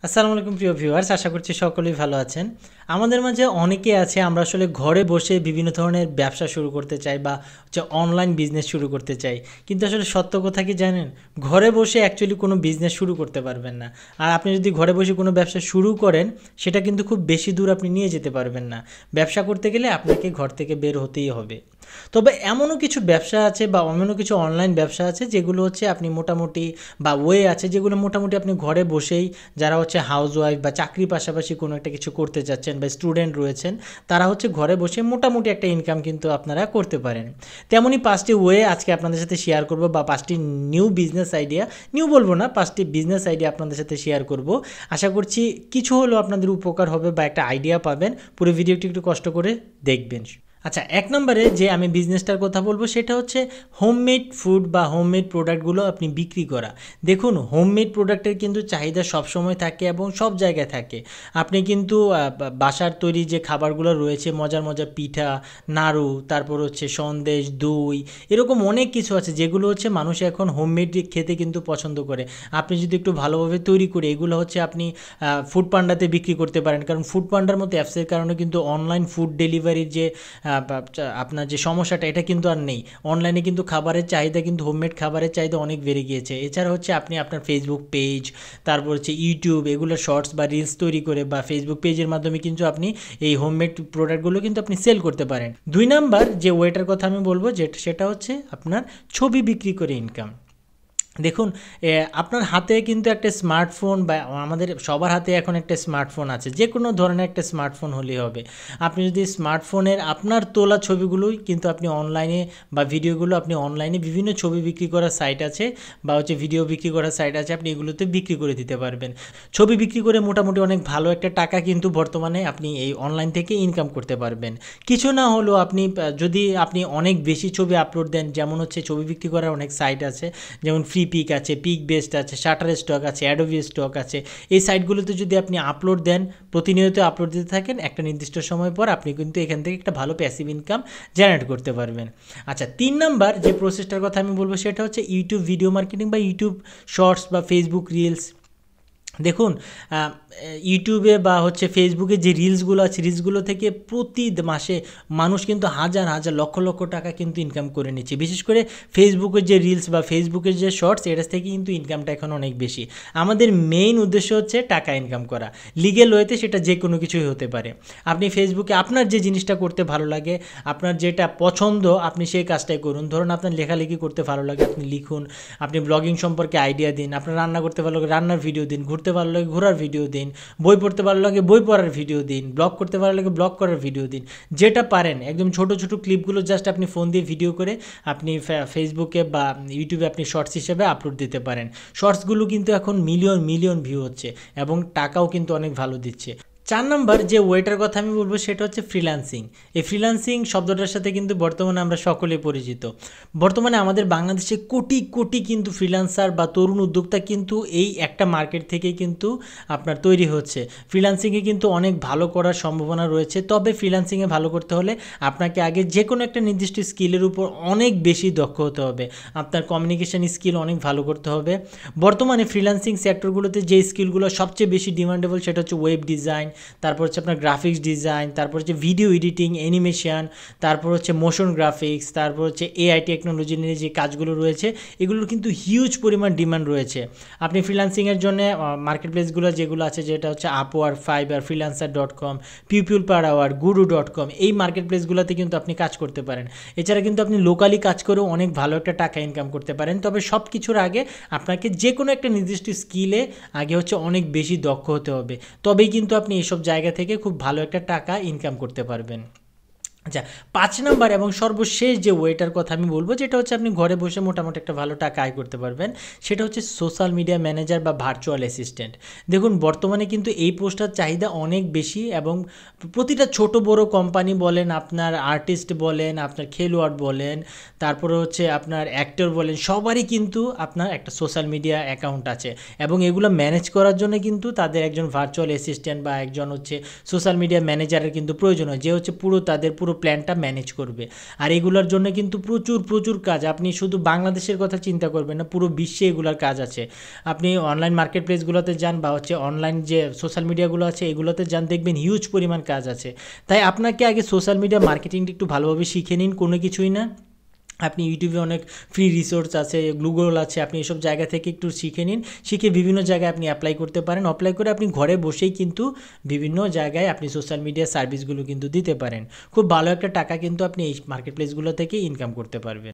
আসসালামু আলাইকুম প্রিয় ভিউয়ার্স, আশা করছি সকলেই ভালো আছেন। আমাদের মাঝে অনেকে আছে আমরা আসলে ঘরে বসে বিভিন্ন ধরনের ব্যবসা শুরু করতে চাই বা অনলাইন বিজনেস শুরু করতে চাই, কিন্তু আসলে সত্য কথা কি জানেন, ঘরে বসে অ্যাকচুয়ালি কোনো বিজনেস শুরু করতে পারবেন না। আর আপনি যদি ঘরে বসে কোনো ব্যবসা শুরু করেন, সেটা কিন্তু খুব বেশি দূর আপনি নিয়ে যেতে পারবেন না। ব্যবসা করতে গেলে আপনাকে ঘর থেকে বের হতেই হবে। তবে এমনও কিছু ব্যবসা আছে বা এমনও কিছু অনলাইন ব্যবসা আছে যেগুলো হচ্ছে আপনি মোটামুটি বা ওয়ে আছে যেগুলো মোটামুটি আপনি ঘরে বসেই, যারা হচ্ছে হাউসওয়াইফ বা চাকরির পাশাপাশি কোনো একটা কিছু করতে যাচ্ছেন বা স্টুডেন্ট রয়েছেন, তারা হচ্ছে ঘরে বসে মোটামুটি একটা ইনকাম কিন্তু আপনারা করতে পারেন। তেমনই 5টি ওয়ে আজকে আপনাদের সাথে শেয়ার করব, বা 5টি নিউ বিজনেস আইডিয়া, নিউ বলবো না, 5টি বিজনেস আইডিয়া আপনাদের সাথে শেয়ার করব। আশা করছি কিছু হলেও আপনাদের উপকার হবে বা একটা আইডিয়া পাবেন। পুরো ভিডিওটি একটু কষ্ট করে দেখবেন। আচ্ছা, 1 নম্বরে যে আমি বিজনেসটার কথা বলবো সেটা হচ্ছে হোমমেড ফুড বা হোমমেড প্রোডাক্টগুলো আপনি বিক্রি করা। দেখুন, হোমমেড প্রোডাক্টের কিন্তু চাহিদা সবসময় থাকে এবং সব জায়গায় থাকে। আপনি কিন্তু বাসার তৈরি যে খাবারগুলো রয়েছে, মজার মজার পিঠা, নাড়ু, তারপর হচ্ছে সন্দেশ, দই, এরকম অনেক কিছু আছে যেগুলো হচ্ছে মানুষ এখন হোমমেড খেতে কিন্তু পছন্দ করে। আপনি যদি একটু ভালোভাবে তৈরি করে এগুলো হচ্ছে আপনি ফুড পান্ডাতে বিক্রি করতে পারেন, কারণ ফুড পান্ডার মতো অ্যাপসের কারণে কিন্তু অনলাইন ফুড ডেলিভারির যে আপনার যে সমস্যাটা, এটা কিন্তু আর নেই। অনলাইনে কিন্তু খাবারের চাহিদা, কিন্তু হোমমেড খাবারের চাহিদা অনেক বেড়ে গিয়েছে। এছাড়া হচ্ছে আপনি আপনার ফেসবুক পেজ, তারপর হচ্ছে ইউটিউব, এগুলো শর্টস বা রিলস তৈরি করে বা ফেসবুক পেজের মাধ্যমে কিন্তু আপনি এই হোমমেড প্রোডাক্টগুলো কিন্তু আপনি সেল করতে পারেন। 2 নাম্বার যে ওয়েটার কথা আমি বলবো, সেটা হচ্ছে আপনার ছবি বিক্রি করে ইনকাম। দেখুন, আপনার হাতে কিন্তু একটা স্মার্টফোন, বা আমাদের সবার হাতে এখন একটা স্মার্টফোন আছে, যে কোনো ধরনের একটা স্মার্টফোন হলেই হবে। আপনি যদি স্মার্টফোনের আপনার তোলা ছবিগুলোই কিন্তু আপনি অনলাইনে, বা ভিডিওগুলো আপনি অনলাইনে বিভিন্ন ছবি বিক্রি করার সাইট আছে বা হচ্ছে ভিডিও বিক্রি করার সাইট আছে, আপনি এগুলোতে বিক্রি করে দিতে পারবেন। ছবি বিক্রি করে মোটামুটি অনেক ভালো একটা টাকা কিন্তু বর্তমানে আপনি এই অনলাইন থেকে ইনকাম করতে পারবেন। কিছু না হলেও আপনি যদি আপনি অনেক বেশি ছবি আপলোড দেন, যেমন হচ্ছে ছবি বিক্রি করার অনেক সাইট আছে, যেমন ফ্রি পিক আছে, পিক বেস্ট আছে, শাটার স্টক আছে, অ্যাডোবি স্টক আছে। এই সাইটগুলোতে যদি আপনি আপলোড দেন, প্রতিনিয়ত আপলোড দিতে থাকেন, একটা নির্দিষ্ট সময় পর আপনি কিন্তু এখান থেকে একটা ভালো প্যাসিভ ইনকাম জেনারেট করতে পারবেন। আচ্ছা, 3 নাম্বার যে প্রসেসটার কথা আমি বলবো সেটা হচ্ছে ইউটিউব ভিডিও মার্কেটিং বা ইউটিউব শর্টস বা ফেসবুক রিলস। দেখুন, ইউটিউবে বা হচ্ছে ফেসবুকে যে রিলসগুলো আছে, রিলসগুলো থেকে প্রতি মাসে মানুষ কিন্তু হাজার হাজার লক্ষ লক্ষ টাকা কিন্তু ইনকাম করে নিচ্ছে। বিশেষ করে ফেসবুকের যে রিলস বা ফেসবুকের যে শর্টস, এটা থেকে কিন্তু ইনকামটা এখন অনেক বেশি। আমাদের মেইন উদ্দেশ্য হচ্ছে টাকা ইনকাম করা, লিগ্যাল ওয়েতে, সেটা যে কোনো কিছুই হতে পারে। আপনি ফেসবুকে আপনার যে জিনিসটা করতে ভালো লাগে, আপনার যেটা পছন্দ, আপনি সেই কাজটাই করুন। ধরুন আপনার লেখালেখি করতে ভালো লাগে, আপনি লিখুন। আপনি ব্লগিং সম্পর্কে আইডিয়া দিন। আপনার রান্না করতে ভালো লাগে, রান্নার ভিডিও দিন। ঘুরতে ভালো লাগে, ঘোরার ভিডিও দিন। বই পড়তে ভালো লাগে, বই পড়ার ভিডিও দিন। ব্লগ করতে ভালো লাগে, ব্লগ করার ভিডিও দিন। যেটা পারেন, একদম ছোট ছোট ক্লিপগুলো জাস্ট আপনি ফোন দিয়ে ভিডিও করে আপনি ফেসবুকে বা ইউটিউবে আপনি শর্টস হিসেবে আপলোড দিতে পারেন। শর্টসগুলো কিন্তু এখন মিলিয়ন মিলিয়ন ভিউ হচ্ছে এবং টাকাও কিন্তু অনেক ভালো দিচ্ছে। 4 নাম্বার যে ওয়েটার কথা আমি বলবো সেটা হচ্ছে ফ্রিল্যান্সিং। এই ফ্রিল্যান্সিং শব্দটার সাথে কিন্তু বর্তমানে আমরা সকলেই পরিচিত। বর্তমানে আমাদের বাংলাদেশে কোটি কোটি কিন্তু ফ্রিল্যান্সার বা তরুণ উদ্যোক্তা কিন্তু এই একটা মার্কেট থেকেই কিন্তু আপনার তৈরি হচ্ছে। ফ্রিল্যান্সিংয়ে কিন্তু অনেক ভালো করার সম্ভাবনা রয়েছে। তবে ফ্রিল্যান্সিংয়ে ভালো করতে হলে আপনাকে আগে যে কোনো একটা নির্দিষ্ট স্কিলের উপর অনেক বেশি দক্ষ হতে হবে। আপনার কমিউনিকেশন স্কিল অনেক ভালো করতে হবে। বর্তমানে ফ্রিল্যান্সিং সেক্টরগুলোতে যে স্কিলগুলো সবচেয়ে বেশি ডিমান্ডেবল সেটা হচ্ছে ওয়েব ডিজাইন, তারপর হচ্ছে আপনার গ্রাফিক্স ডিজাইন, তারপর হচ্ছে ভিডিও এডিটিং, অ্যানিমেশন, তারপর হচ্ছে মোশন গ্রাফিক্স, তারপর হচ্ছে এআই টেকনোলজি নিয়ে যে কাজগুলো রয়েছে, এগুলোর কিন্তু হিউজ পরিমাণ ডিমান্ড রয়েছে। আপনি ফ্রিল্যান্সিংয়ের জন্য মার্কেট প্লেসগুলো যেগুলো আছে, যেটা হচ্ছে Upwork, Fiverr, Freelancer, PeoplePerHour, Guru, এই মার্কেট প্লেসগুলোতে কিন্তু আপনি কাজ করতে পারেন। এছাড়া কিন্তু আপনি লোকালি কাজ করেও অনেক ভালো একটা টাকা ইনকাম করতে পারেন। তবে সব কিছুর আগে আপনাকে যে কোনো একটা নির্দিষ্ট স্কিলে আগে হচ্ছে অনেক বেশি দক্ষ হতে হবে, তবেই কিন্তু আপনি এসব জায়গা থেকে খুব ভালো একটা টাকা ইনকাম করতে পারবেন। আচ্ছা, 5 নাম্বার এবং সর্বশেষ যে ওয়েটার কথা আমি বলবো, যেটা হচ্ছে আপনি ঘরে বসে মোটামুটি একটা ভালো টাকা আয় করতে পারবেন, সেটা হচ্ছে সোশ্যাল মিডিয়া ম্যানেজার বা ভার্চুয়াল অ্যাসিস্ট্যান্ট। দেখুন, বর্তমানে কিন্তু এই পোস্টটার চাহিদা অনেক বেশি এবং প্রতিটা ছোট বড় কোম্পানি বলেন, আপনার আর্টিস্ট বলেন, আপনার খেলোয়াড় বলেন, তারপরে হচ্ছে আপনার অ্যাক্টর বলেন, সবারই কিন্তু আপনার একটা সোশ্যাল মিডিয়া অ্যাকাউন্ট আছে এবং এগুলো ম্যানেজ করার জন্য কিন্তু তাদের একজন ভার্চুয়াল অ্যাসিস্ট্যান্ট বা একজন হচ্ছে সোশ্যাল মিডিয়া ম্যানেজারের কিন্তু প্রয়োজন হয়, যে হচ্ছে তাদের পুরো প্ল্যানটা ম্যানেজ করবে। আর এগুলোর জন্য কিন্তু প্রচুর প্রচুর কাজ, আপনি শুধু বাংলাদেশের কথা চিন্তা করবেন না, পুরো বিশ্বে এগুলোর কাজ আছে। আপনি অনলাইন মার্কেট প্লেসগুলোতে যান বা অনলাইন যে সোশ্যাল মিডিয়াগুলো আছে এগুলোতে যান, দেখবেন হিউজ পরিমাণ কাজ আছে। তাই আপনাকে আগে সোশ্যাল মিডিয়া মার্কেটিংটা একটু ভালোভাবে শিখে নিন, কোনো কিছুই না। আপনি ইউটিউবে অনেক ফ্রি রিসোর্স আছে, গুগল আছে, আপনি এসব জায়গা থেকে একটু শিখে নিন, শিখে বিভিন্ন জায়গায় আপনি অ্যাপ্লাই করতে পারেন। অ্যাপ্লাই করে আপনি ঘরে বসেই কিন্তু বিভিন্ন জায়গায় আপনি সোশ্যাল মিডিয়া সার্ভিসগুলো কিন্তু দিতে পারেন। খুব ভালো একটা টাকা কিন্তু আপনি এই মার্কেট প্লেসগুলো থেকে ইনকাম করতে পারবেন।